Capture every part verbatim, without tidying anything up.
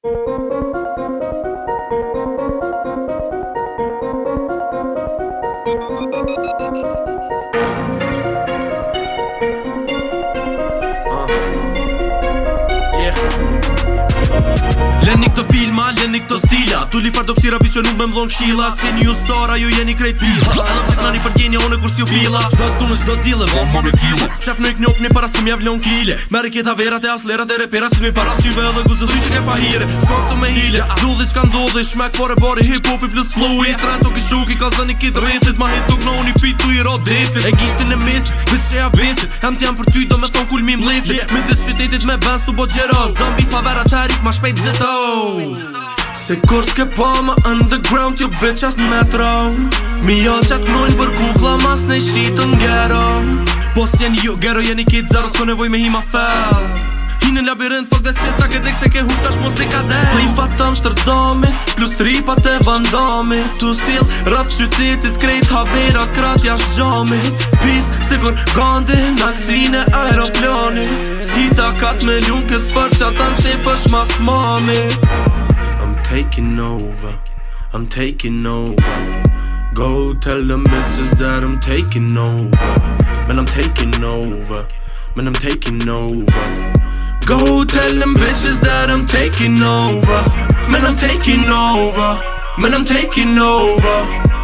Leni këto filma, leni këto stila Tu li far do pësira vizionu me mdhon kshila Si jeni ju stara, ju jeni krejt pila Edhe pse knani për djenja, une kur si u fila Qdo stune, qdo dile, vama me kila Shef në i knjop një para si mjavlon kile Mere kjeta verat e aslerat e repera Si mi para syve edhe guzë ty që ke pa hire S'ka këto me hile, dudhi qka ndodhi Shmek pare bari hip-hopi plus flowi Trend to kishuki, kalzani kit rrithit Ma hit tuk në unë i pitu i ro defit E gishtin e mis, vit që ja vetit Hem t'jam për ty do me thon kul mi mlefit Me dis qytetit me benz tu bo gjeros Zambi favera terik ma shpejt zito Se kur s'ke pa ma underground jo bitch as metro Mi janë qat knojnë për kukla mas ne shitën gero Po s'jeni ju gero jeni kit zero s'ko nevoj me hima fel Hinë në labirint fok dhe qeca ke dik se ke hup tash mos dika dek Slifa tam shtërdami plus tripat e vandami Tu sil rrëth qytetit krejt haverat krat jash gjami Pis se kur gandi në aksine aeroplani Skita kat me lunkët s'për qa tam shefësh mas mami I'm taking over, I'm taking over Go tell them bitches that I'm taking over Man I'm taking over, man I'm taking over Go tell them bitches that I'm taking over Man I'm taking over, man I'm taking over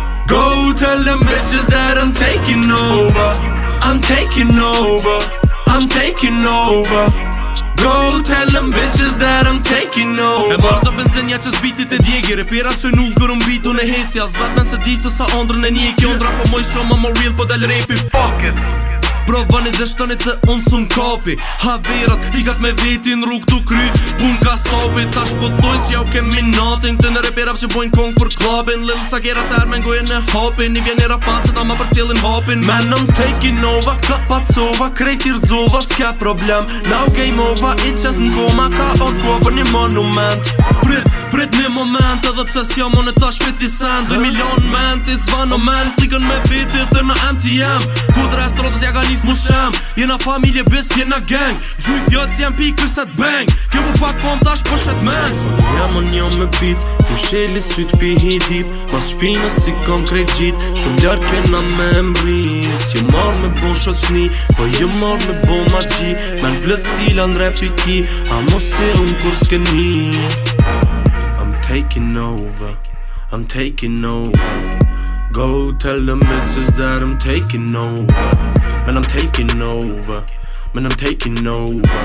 Go tell them bitches that I'm taking over I'm taking over, I'm taking over Go tell them bitches that I'm taking over E varta benzinja që zbitit e djegi Repirat që nullë kërë mbitu në hesja Zvatmen se di se sa ondrën e njeki Ondra po moj shumë më real po del rapi Fuck it Provani dhe shtoni të unë sun kapi Haverat, fikat me vetin rrug t'u kry Pun ka sapi, tash po dojnë që jau kemi natin Këtë në reperav që bojnë kong për klabin Lill sa kera se hermen gojën e hapin I vjen era fan që ta ma për cilin hapin Man I'm taking over, ka pacova Krejt i rdzova, s'ka problem Now game over, i qes n'koma Ka odd koha për një monument Prit, prit një moment Edhe pse s'jam unë e tash fiti send Dë milion ment, it's van o man Klikën me viti, thër në M T M Kut restaurantës ja ka nis mu shem Jena familje bis, jena gang Gjuj fjot si jem pi kërset bang Kjo bu pak fam tash po shet men Son jam unë jam me bit Kum sheli syt pi hitip Mas shpinës si kom krejt gjit Shumë ljarë kena me mbris Jo marrë me bo shoqni Po jo marrë me bo magji Men plët stila në rap i ki A mos e unë kur s'keni I'm taking over I'm taking over Go tell them bitches that I'm taking over Man I'm taking over Man I'm taking over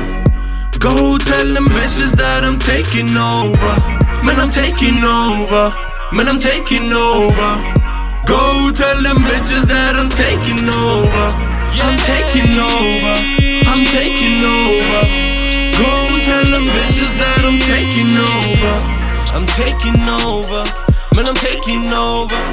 Go tell them bitches that I'm taking over Man I'm taking over Man I'm taking over Go tell them bitches that I'm taking over I'm taking over I'm taking over Go tell them bitches that I'm taking over I'm taking over Man I'm taking over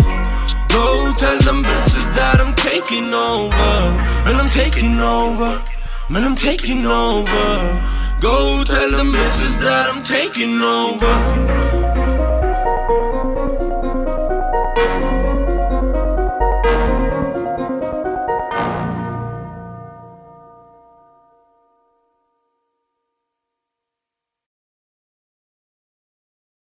Go tell them bitches that I'm taking over Man I'm taking over Man I'm taking over Go tell them bitches that I'm taking over